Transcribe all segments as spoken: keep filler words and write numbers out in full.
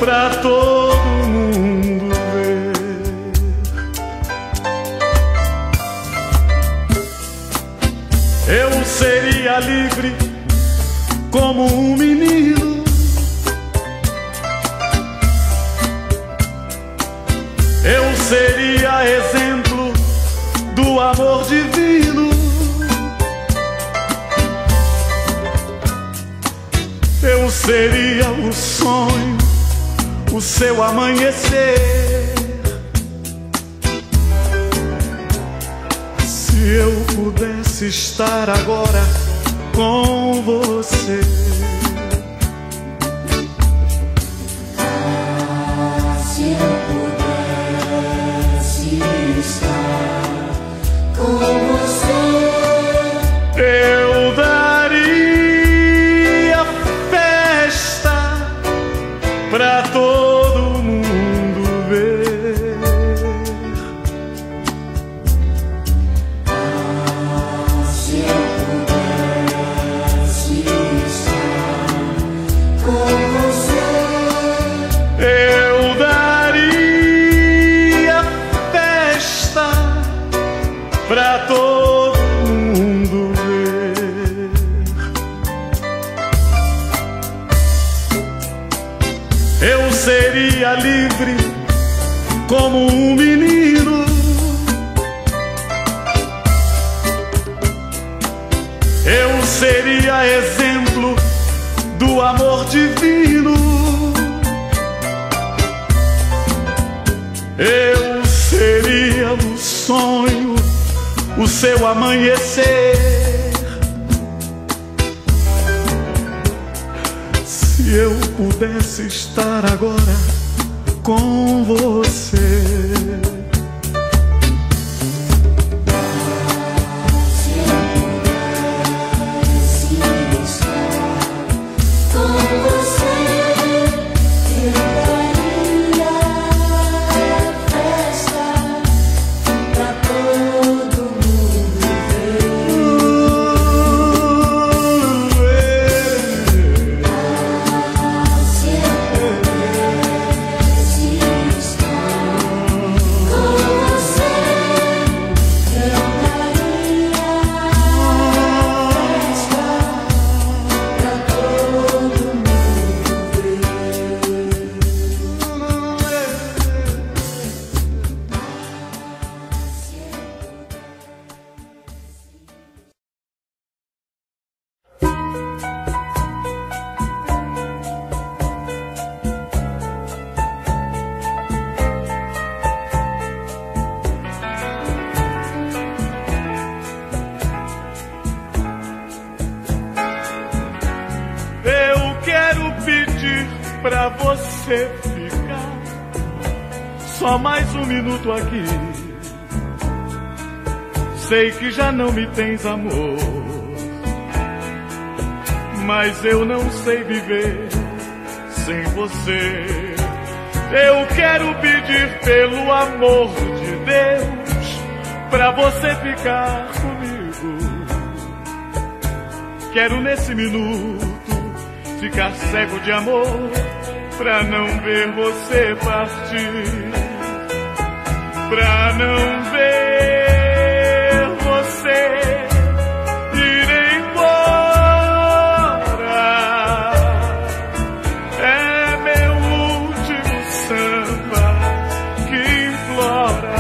pra todo mundo ver. Eu seria livre como um menino. Eu seria exemplo do amor divino. Eu seria o sonho, o seu amanhecer. Se eu pudesse estar agora com você. Ah, se eu pudesse estar com você, eu daria festa pra todo mundo ver. ah, se eu pudesse estar com você, Eu daria festa pra todo mundo ver. Eu seria livre como um menino. Eu seria exemplo do amor divino. Eu seria o sonho, o seu amanhecer. Se eu pudesse estar agora com você. se eu pudesse estar com você, eu daria festa pra todo mundo ver. Se eu pudesse estar com você, eu daria festa pra todo mundo ver. Eu quero pedir pra você ficar só mais um minuto aqui. Sei que já não me tens amor, mas eu não sei viver sem você. Eu quero pedir pelo amor de Deus pra você ficar comigo. Quero nesse minuto ficar cego de amor pra não ver você partir, pra não ver você ir embora. É meu último samba que implora.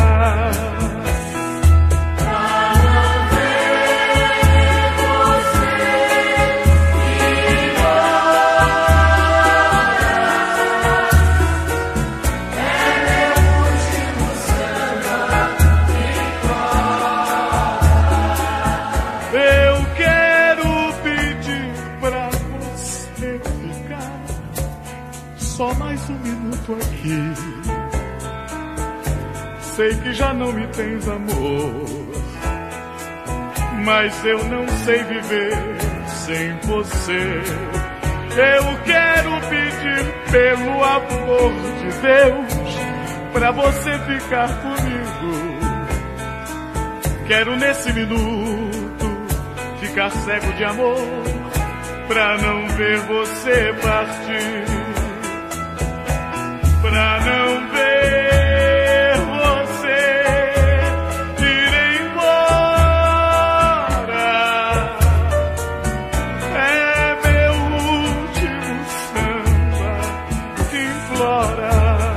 Eu quero pedir pra você ficar só mais um minuto aqui. Sei que já não me tens amor, mas eu não sei viver sem você. Eu quero pedir pelo amor de Deus pra você ficar comigo. Quero nesse minuto ficar cego de amor pra não ver você partir, pra não ver você ir embora. É meu último samba que implora.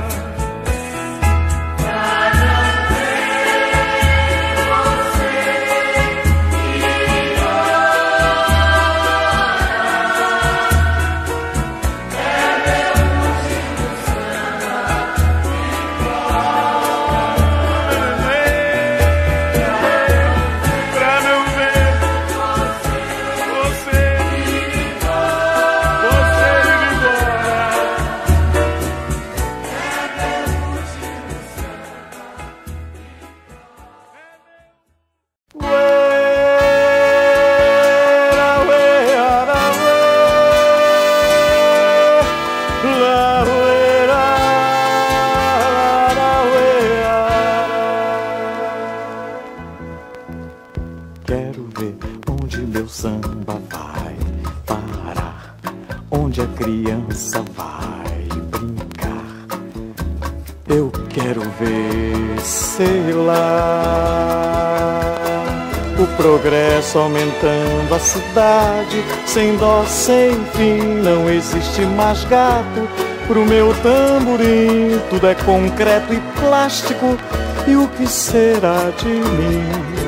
Quero ver onde meu samba vai parar, onde a criança vai brincar. Eu quero ver, sei lá, o progresso aumentando a cidade, sem dó, sem fim, não existe mais gato. Pro meu tamborim tudo é concreto e plástico, e o que será de mim?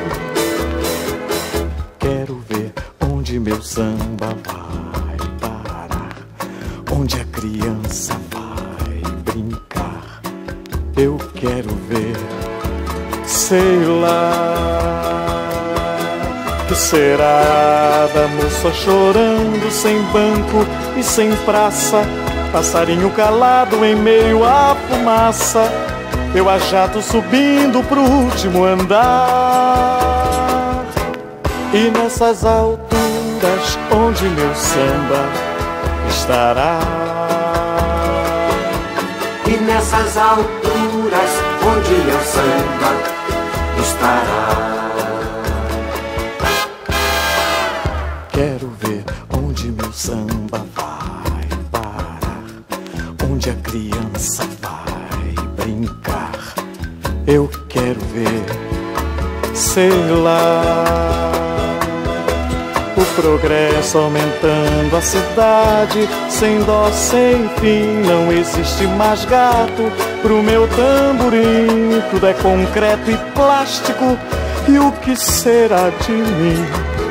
Quero ver onde meu samba vai parar, onde a criança vai brincar. Eu quero ver, sei lá, que será da moça chorando sem banco e sem praça, passarinho calado em meio à fumaça, eu a jato subindo pro último andar. E nessas alturas onde meu samba estará? E nessas alturas onde meu samba estará? Quero ver onde meu samba vai parar, onde a criança vai brincar. Eu quero ver, sei lá, o progresso aumentando a cidade, sem dó, sem fim, não existe mais gato. Pro meu tamborim tudo é concreto e plástico, e o que será de mim?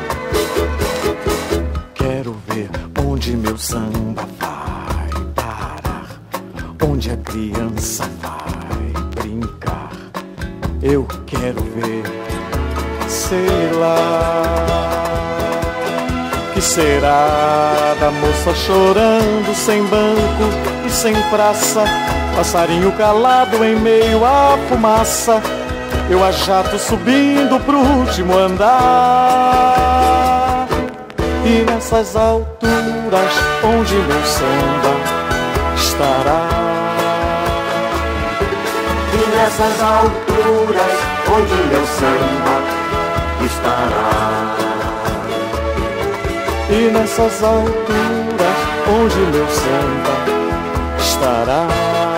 Quero ver onde meu samba vai parar, onde a criança vai brincar. Eu quero ver, sei lá, que será da moça chorando sem banco e sem praça, passarinho calado em meio à fumaça, eu a jato subindo pro último andar. E nessas alturas onde meu samba estará? E nessas alturas onde meu samba estará? E nessas alturas onde meu samba estará?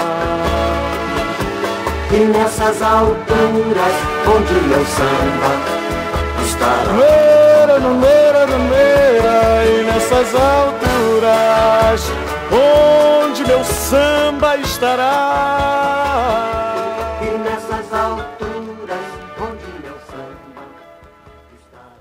E nessas alturas onde meu samba estará? Meira, meira, meira. E nessas alturas onde meu samba estará? E nessas alturas onde meu samba estará?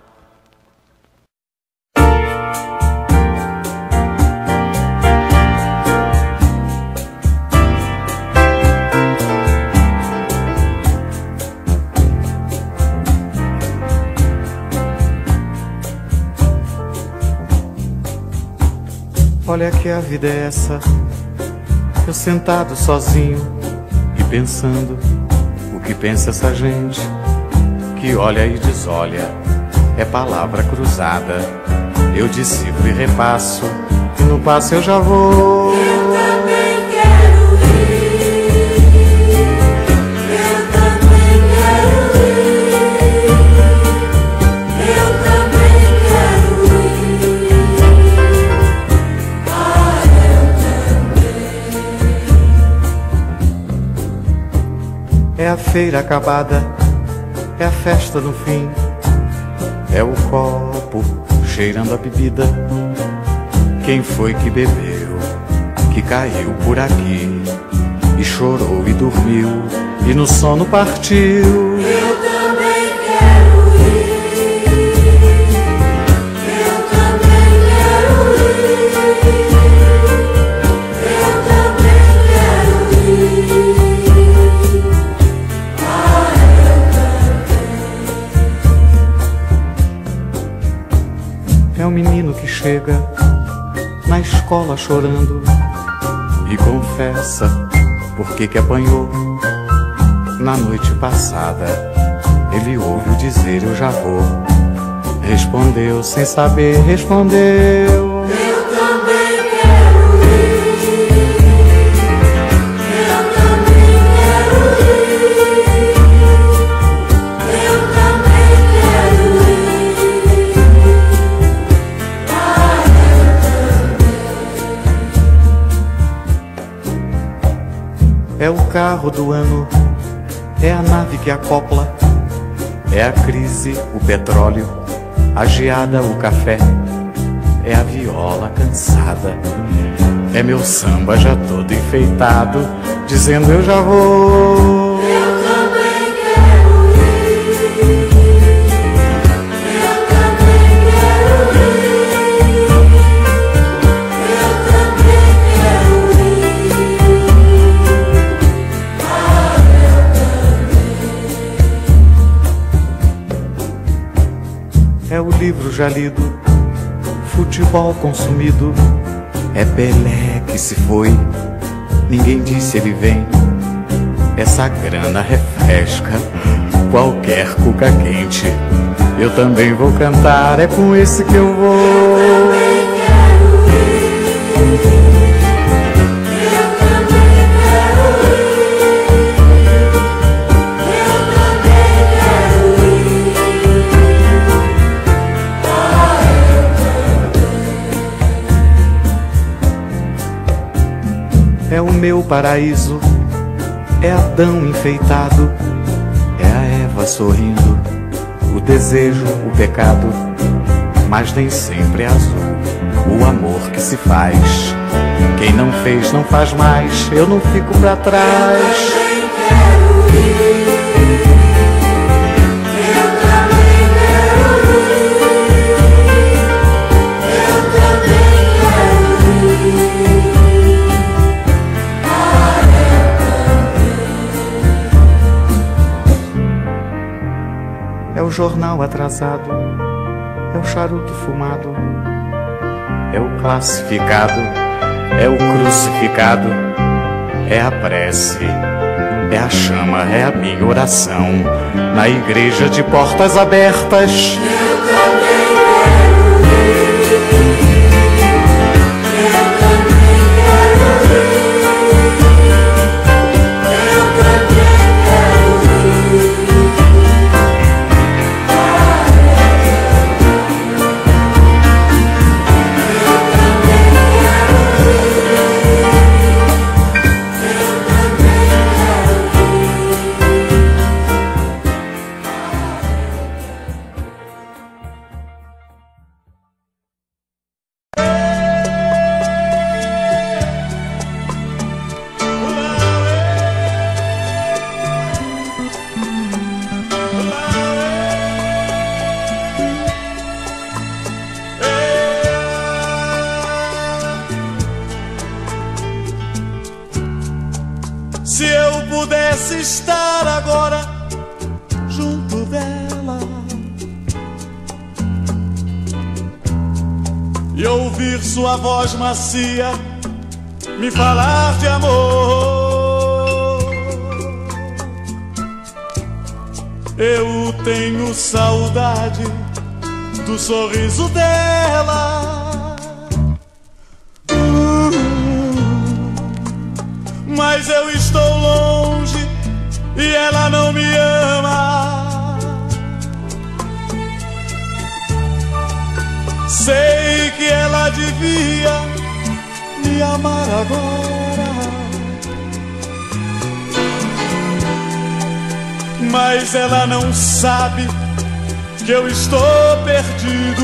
Olha que a vida é essa, eu sentado sozinho e pensando o que pensa essa gente que olha e desolha, é palavra cruzada. Eu decifro e repasso, e no passo eu já vou. Eu também quero ir, eu também quero ir, eu também quero ir, ah, eu também. feira acabada, é a festa no fim, é o copo cheirando a bebida. Quem foi que bebeu, que caiu por aqui, e chorou e dormiu, e no sono partiu? Eu também quero ir, eu também quero ir, eu também quero ir, ah, eu também. É o menino que chega na escola chorando e confessa por que que apanhou. Na noite passada ele ouviu dizer eu já vou. Respondeu sem saber, respondeu. Eu também quero ir, eu também quero ir, eu também quero ir, ah, eu também. É o carro do ano, é a nave que acopla, é a crise, o petróleo, a geada, o café, é a viola cansada, é meu samba já todo enfeitado, dizendo eu já vou. Eu também quero ir, eu também quero ir, eu também quero ir, ah, É o livro já lido, futebol consumido, é Pelé que se foi, ninguém disse ele vem. Essa grana refresca qualquer cuca quente. Eu também vou cantar, é com esse que eu vou. eu também quero ir, eu também quero ir, eu também quero ir, ah, É o meu paraíso, é Adão enfeitado, é a Eva sorrindo, o desejo, o pecado, mas nem sempre é azul o amor que se faz. Quem não fez não faz mais, eu não fico pra trás. também quero ir, eu também quero ir, eu também quero ir, ah, É o jornal atrasado, é o charuto fumado, é o classificado, é o crucificado, é a prece, é a chama, é a minha oração na igreja de portas abertas. eu também quero ir, eu também quero ir, eu também quero ir, ah, eu também quero Se eu pudesse estar agora junto dela e ouvir sua voz macia me falar de amor, eu tenho saudade do sorriso dela. Mas eu estou longe e ela não me ama. Sei que ela devia me amar agora. mas ela não sabe que eu estou perdido.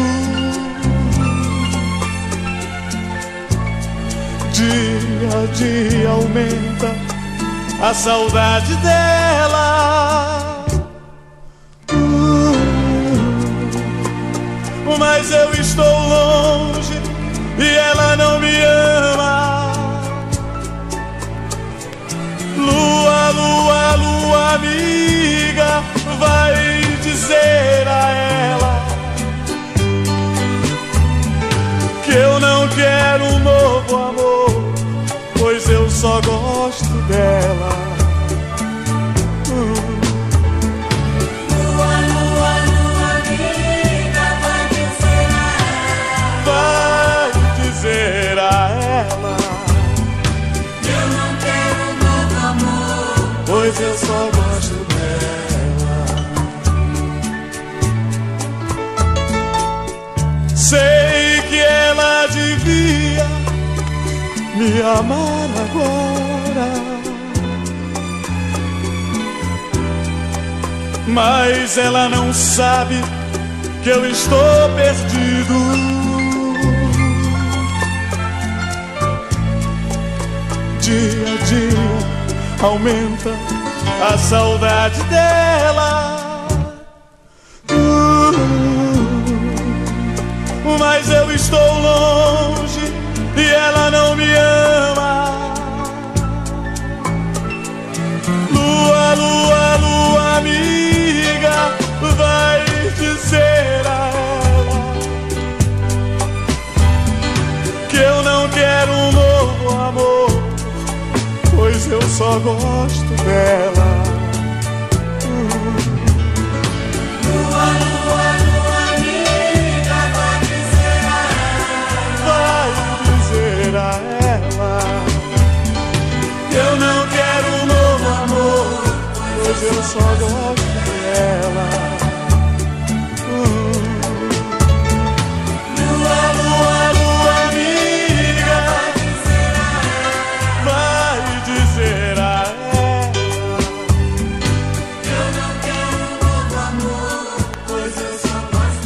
Dia a dia aumenta a saudade dela, uh, mas eu estou longe e ela não me ama. Lua, lua, lua amiga, vai dizer a ela que eu não quero um novo amor, pois eu só gosto dela. uh. Lua, lua, lua amiga, vai dizer a ela, Vai dizer a ela eu não quero um novo amor, pois eu só gosto dela. Sei que ela devia me amar agora, mas ela não sabe que eu estou perdido. Dia a dia aumenta a saudade dela, uh, mas eu estou longe e ela não me ama. Lua, lua, lua amiga, vai dizer a ela que eu não quero um novo amor, pois eu só gosto dela. lua, lua, lua amiga, vai dizer a ela, Vai dizer a ela que eu não quero um novo amor, pois eu só gosto dela. Lua, lua, lua amiga, vai dizer a ela eu não quero um novo amor, pois eu só gosto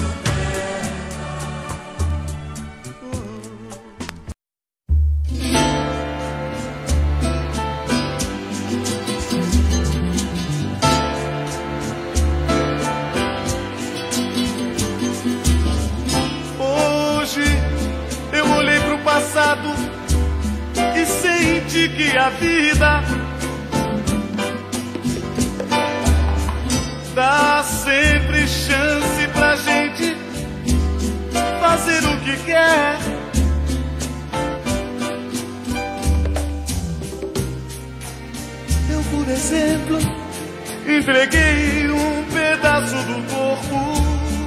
Hoje eu olhei pro passado e senti que a vida dá sempre chance pra gente fazer o que quer. Eu, por exemplo, entreguei um pedaço do corpo.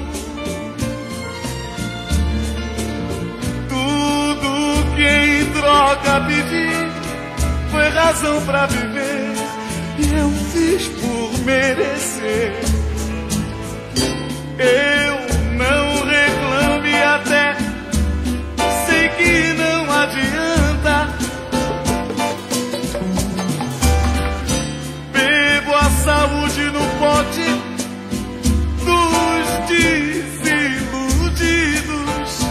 Tudo que em troca pedi foi razão pra viver, e eu fiz por merecer. Eu não reclame, até sei que não adianta. Bebo a saúde no pote dos desiludidos,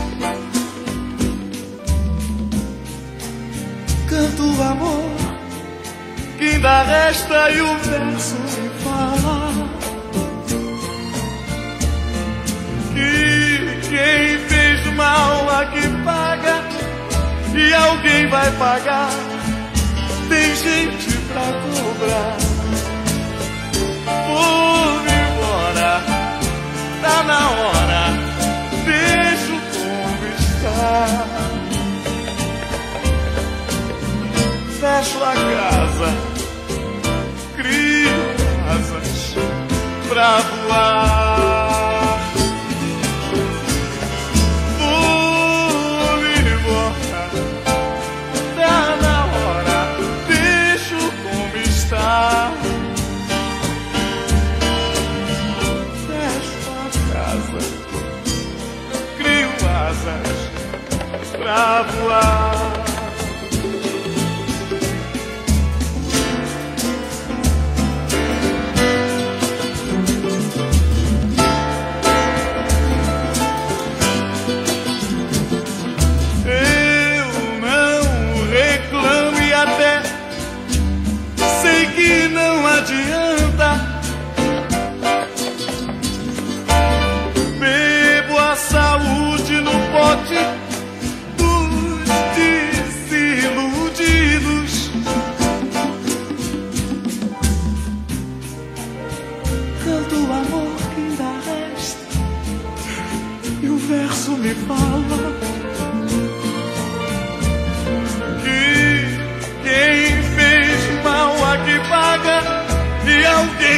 canto o amor que ainda resta e o verso me fala que quem fez mal aqui paga, e alguém vai pagar. Tem gente pra cobrar. Vou-me embora, tá na hora, deixo como está. Fecho a casa, crio asas pra voar. Vou-me embora, tá na hora, deixo como está. Fecho a casa, crio asas pra voar.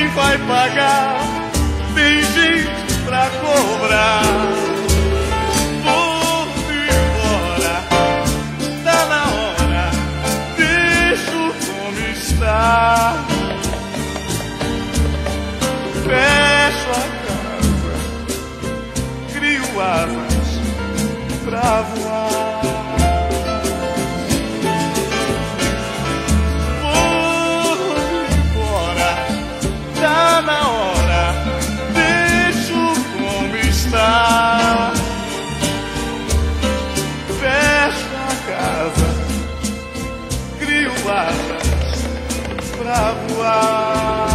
vai pagar? Tem gente pra cobrar. Vou embora, tá na hora, deixo como está. Fecho a casa, crio asas pra voar. Tá na hora, deixo como está. Fecho a casa, crio asas pra voar.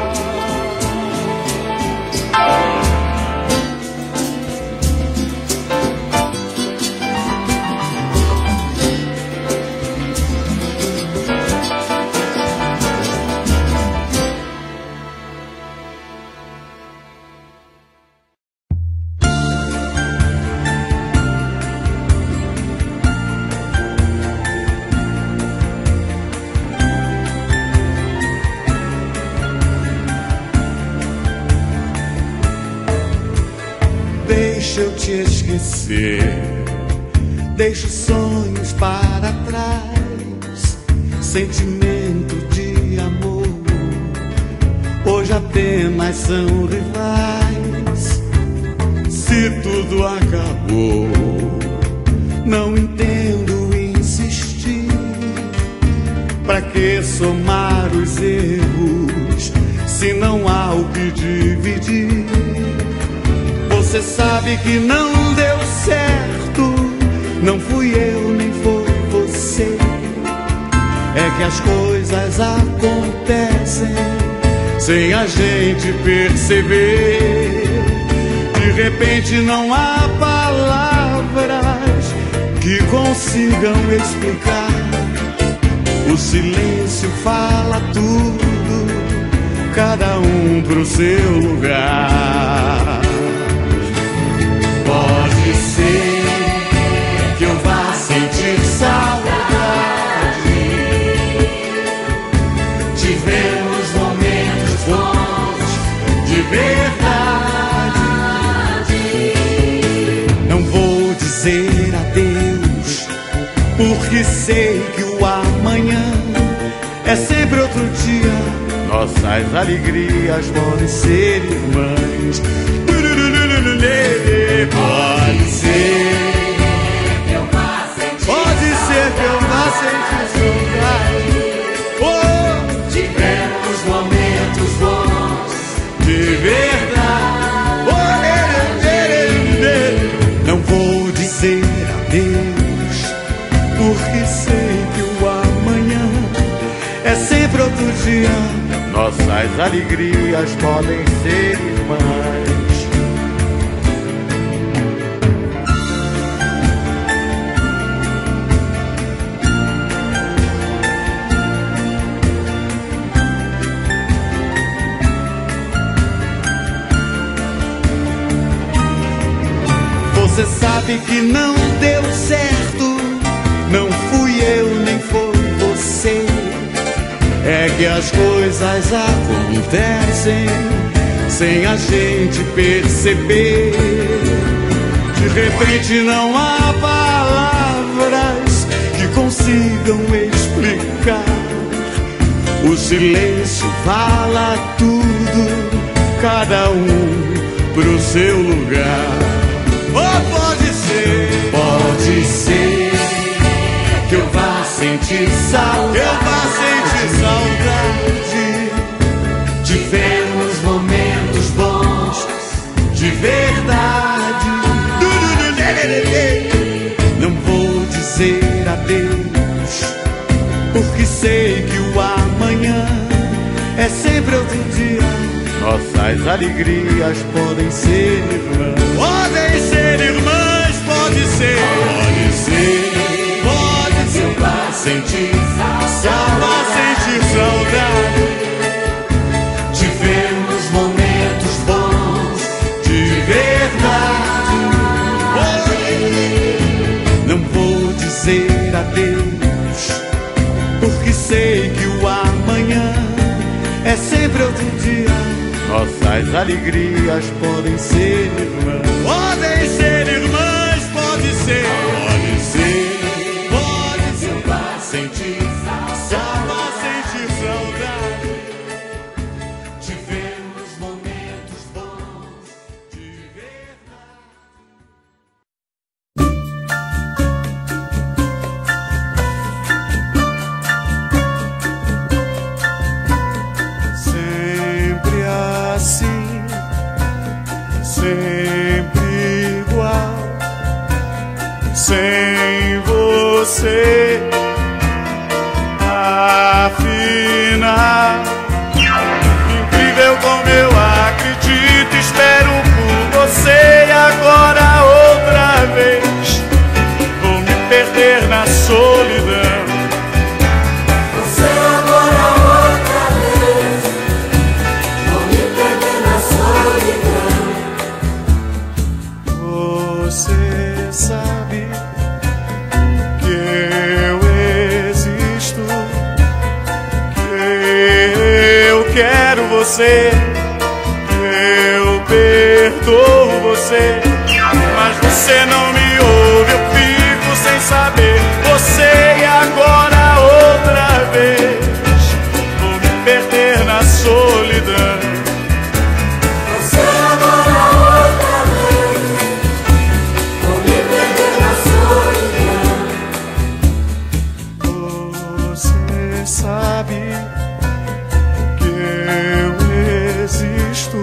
Deixa eu te esquecer, deixa os sonhos para trás. Sentimento de amor, hoje apenas são rivais. Se tudo acabou, não entendo insistir. Pra que somar os erros, se não há o que dividir? Você sabe que não deu certo, não fui eu nem foi você. É que as coisas acontecem sem a gente perceber. De repente não há palavras que consigam explicar. O silêncio fala tudo, cada um pro seu lugar. Pode ser que eu vá sentir saudade de ver os momentos bons de verdade. Não vou dizer adeus, porque sei que o amanhã é sempre outro dia. Nossas alegrias podem ser irmãs. Pode ser que eu vá sentir, pode ser que eu vá sentir saudade, oh, de ver os momentos bons de verdade. Oh, não vou dizer adeus, porque sei que o amanhã é sempre outro dia. Nossas alegrias podem ser irmãs. Você sabe que não deu certo, não fui eu nem foi você. É que as coisas acontecem sem a gente perceber. De repente não há palavras que consigam explicar. O silêncio fala tudo, cada um pro seu lugar. Ou pode ser, pode ser que eu vá sentir saudade, eu vá sentir saudade de ver os momentos bons de verdade. Não vou dizer adeus, porque sei que o amanhã é sempre outro dia. Nossas alegrias podem ser irmãs. Podem ser irmãs, pode ser. Pode ser, pode ser. Eu vá sentir saudade, sentir saudade de ver os momentos bons de verdade. Não vou dizer adeus, porque sei que o amanhã é sempre outro dia. as alegrias podem ser irmãs. Podem ser irmãs, pode ser. Pode ser, pode ser. Vai sentir, só vai sentir saudade de ver nos momentos bons, de sempre assim, sempre igual, sem você. Afinal, incrível como eu acredito, espero por você e agora outra vez vou me perder na solidão. Você agora outra vez, vou me perder na solidão. Você sabe que eu existo, que eu quero você, que eu perdoo você, mas você não me ouve, eu fico sem saber. Você e agora outra vez vou me perder na solidão. Você agora outra vez, vou me perder na solidão. Você sabe que eu existo,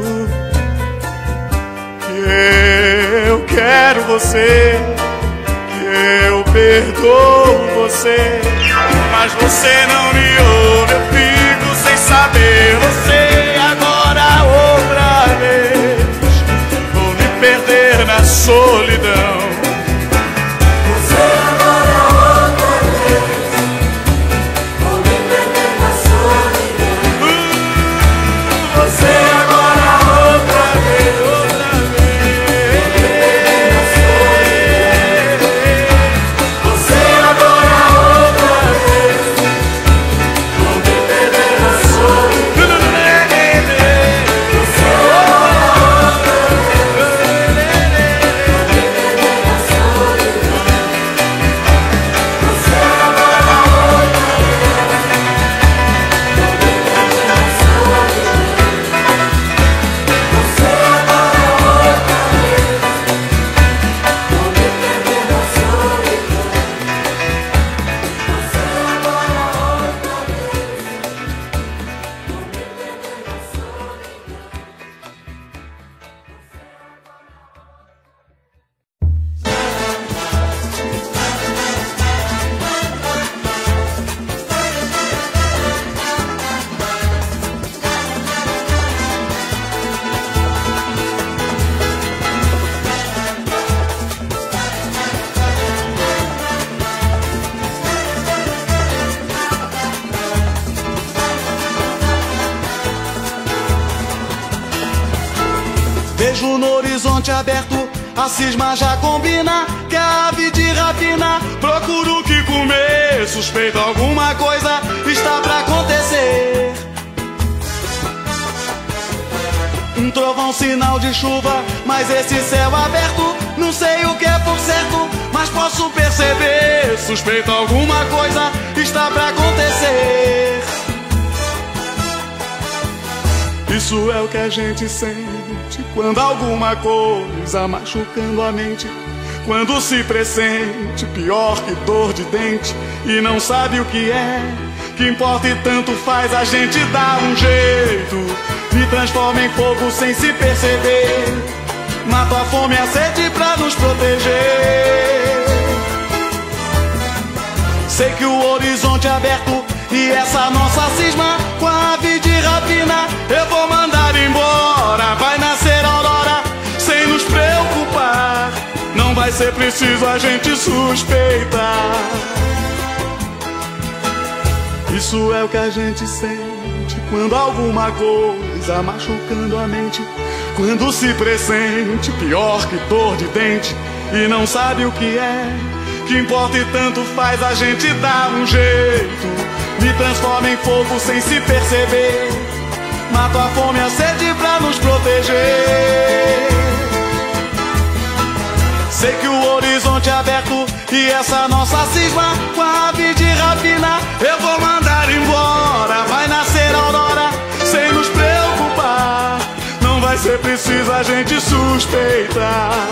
que eu quero você, que eu perdoo você, mas você não me ouve, eu fico sem saber. Você agora outra vez vou me perder na solidão. Você agora outra vez, vou me perder na solidão. Você agora outra vez, outra vez. Você agora outra vez, vou me perder na solidão. Você agora outra Vejo no horizonte aberto, a cisma já combina, que a ave de rapina procura o que comer. Suspeito alguma coisa está pra acontecer. Um trovão, sinal de chuva, mas esse céu aberto, não sei o que é por certo, mas posso perceber. Suspeito alguma coisa está pra acontecer. Isso é o que a gente sente quando alguma coisa machucando a mente, quando se pressente pior que dor de dente e não sabe o que é, que importa e tanto faz, a gente dá um jeito, me transforma em fogo sem se perceber, mato a fome e a sede pra nos proteger. Sei que o horizonte é aberto e essa nossa cisma com a ave de rapina eu vou mandar embora. Vai nascer a aurora sem nos preocupar, não vai ser preciso a gente suspeitar. Isso é o que a gente sente quando alguma coisa machucando a mente, quando se pressente pior que dor de dente e não sabe o que é, que importa e tanto faz, a gente dá um jeito, me transforma em fogo sem se perceber, mato a fome e a sede pra nos proteger. Sei que o horizonte é aberto e essa nossa cisma com a ave de rapina eu vou mandar embora. Vai nascer a aurora sem nos preocupar, não vai ser preciso a gente suspeitar.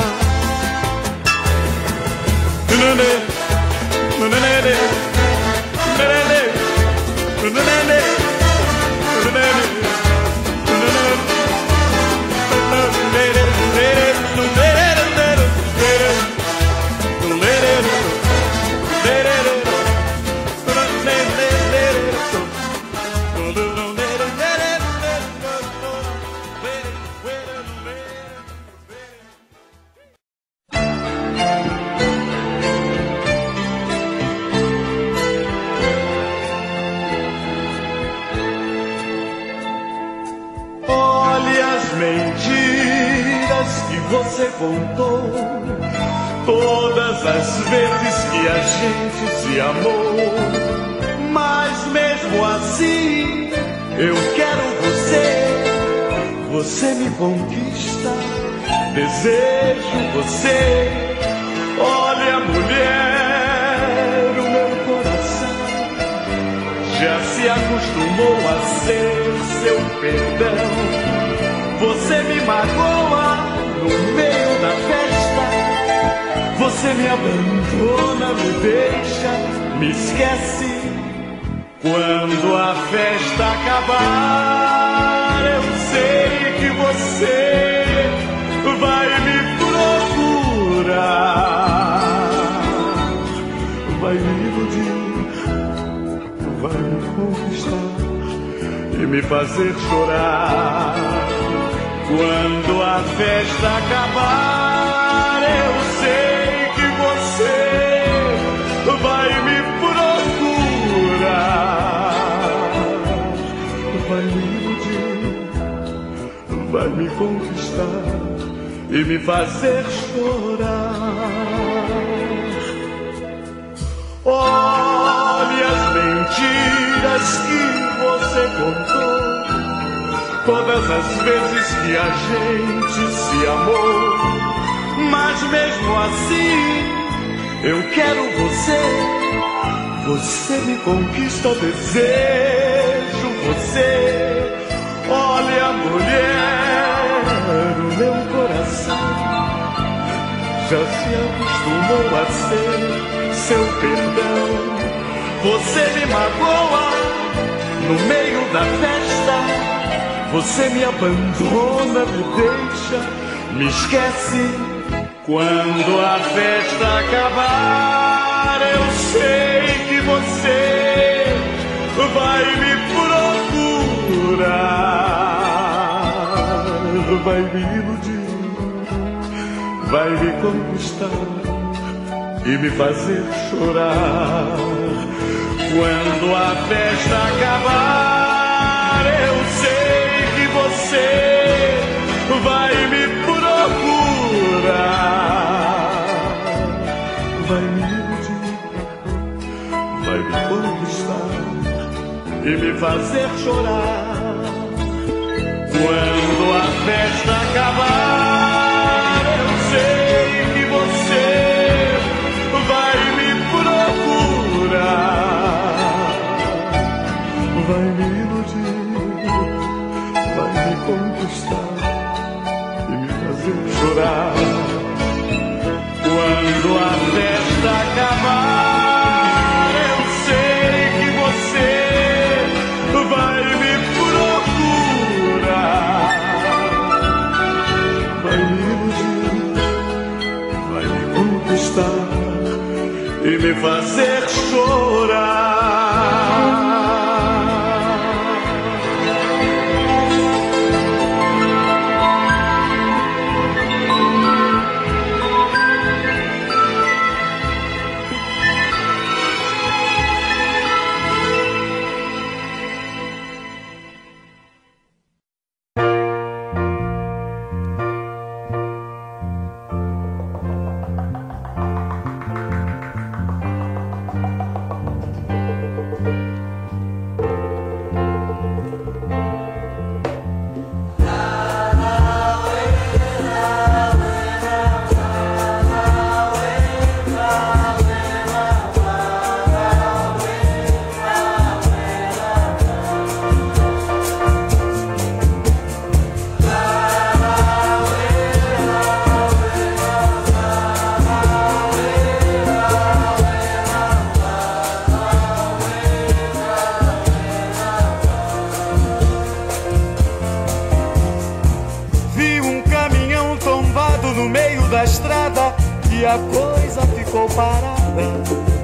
Você contou todas as vezes que a gente se amou, mas mesmo assim eu quero você. Você me conquista, desejo você. Olha, mulher, o meu coração já se acostumou a ser seu perdão. Você me magoa no meio da festa, você me abandona, me deixa, me esquece. Quando a festa acabar, eu sei que você vai me procurar, vai me iludir, vai me conquistar e me fazer chorar. Quando a festa acabar, eu sei que você vai me procurar, vai me iludir, vai me conquistar e me fazer chorar. Olha as mentiras que você contou, todas as vezes que a gente se amou, mas mesmo assim eu quero você. Você me conquista, eu desejo você. Olha, mulher, o meu coração já se acostumou a ser seu perdão. Você me magoa no meio da festa, você me abandona, me deixa, me esquece. Quando a festa acabar, eu sei que você vai me procurar, vai me iludir, vai me conquistar e me fazer chorar. Quando a festa acabar, eu sei que você vai me procurar, vai me iludir, vai me conquistar e me fazer chorar. Quando a festa acabar, eu sei que você vai me procurar, vai me iludir, vai me conquistar e me fazer chorar. Quando a festa acabar, eu sei que você vai me procurar, vai me iludir, vai me conquistar e me fazer chorar. a coisa ficou parada.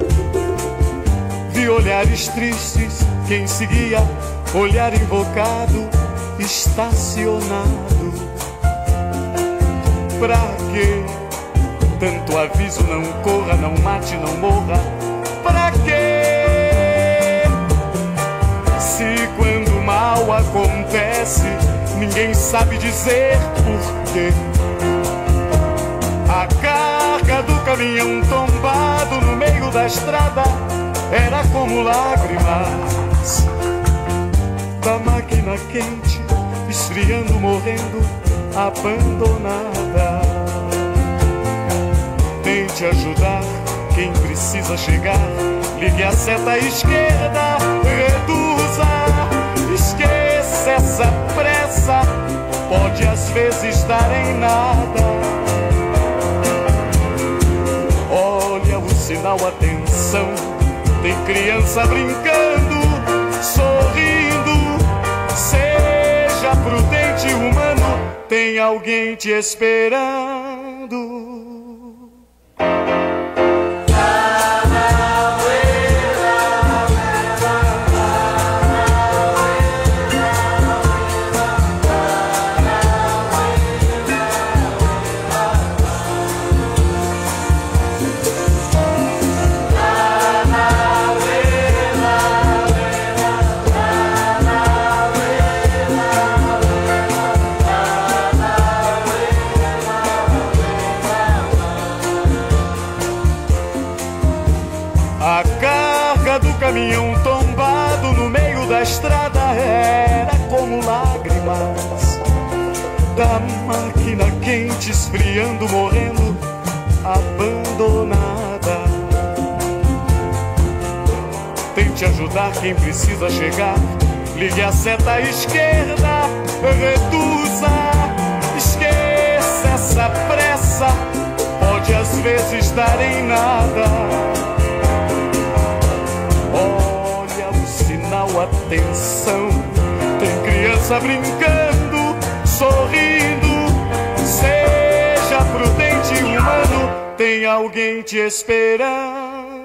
Vi olhares tristes, quem seguia, olhar invocado, estacionado. Pra quê? Tanto aviso, não corra, não mate, não morra. Pra quê? Se quando o mal acontece, ninguém sabe dizer porquê. A carga do caminhão tombado no meio da estrada era como lágrimas da máquina quente, esfriando, morrendo, abandonada. Tente ajudar quem precisa chegar, ligue a seta à esquerda, reduza, esqueça essa pressa, pode às vezes dar em nada. Olha o sinal, atenção, tem criança brincando, sorrindo, seja prudente, humano, tem alguém te esperando. A carga do caminhão tombado no meio da estrada era como lágrimas da máquina quente, esfriando, morrendo, abandonada. Tente ajudar quem precisa chegar, ligue a seta à esquerda, reduza, esqueça essa pressa, pode às vezes dar em nada. Olha o sinal, atenção, tem criança brincando, sorrindo, seja prudente, humano, tem alguém te esperando.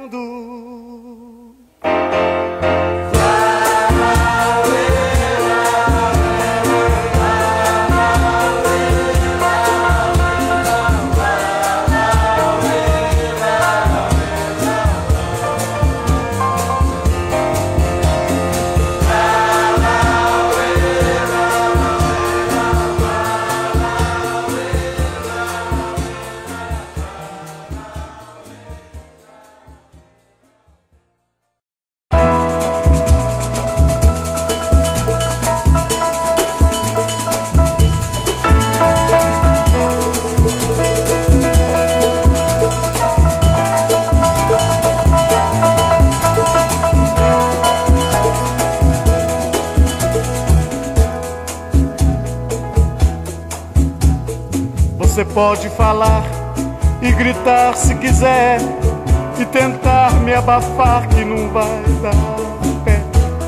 Você pode falar e gritar se quiser e tentar me abafar que não vai dar pé,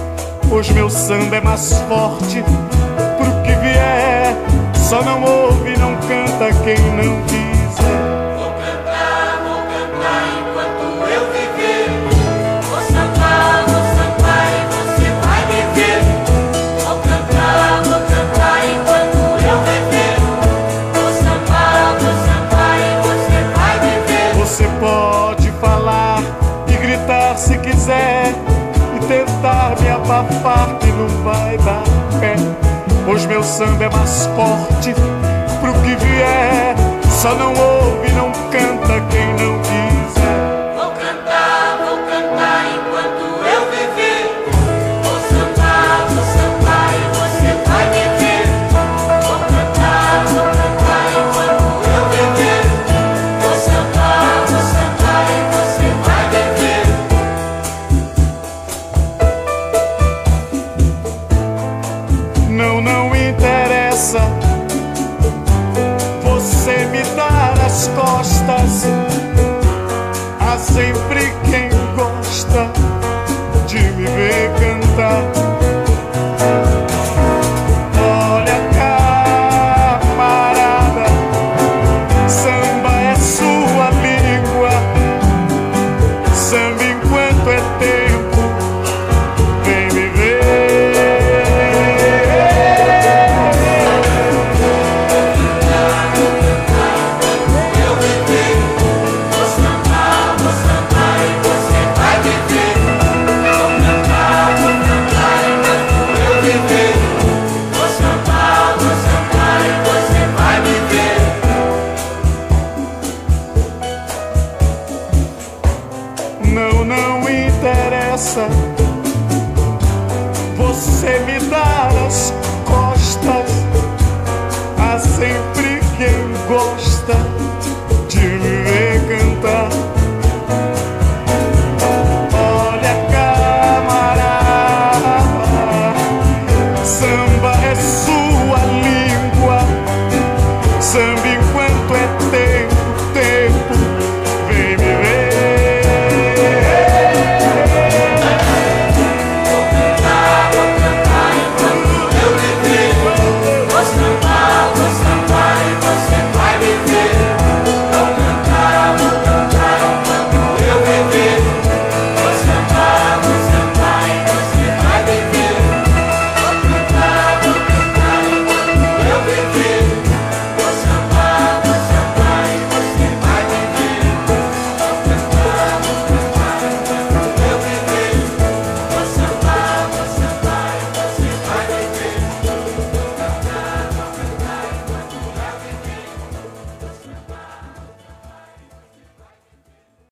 pois meu samba é mais forte pro que vier. Só não ouve, não canta quem não quiser. Vou cantar, vou cantar enquanto eu viver. Vou sambar, vou sambar e você vai me ver. Vou cantar, vou cantar enquanto eu viver. Vou sambar, vou sambar e você vai me ver. Você pode falar e gritar se quiser e tentar me abafar que não vai dar pé, pois meu samba é mais forte pro que vier. Só não ouve, não canta quem não quiser. Vou cantar, vou cantar enquanto eu viver. Vou sambar, vou sambar e você vai me ver. Vou cantar, vou cantar enquanto eu viver. Vou sambar, vou sambar e você vai me ver. Não, não interessa você me dar as costas. Há sempre quem gosta de me ver cantar. Olha, camarada, samba é sua língua. possa você me dar as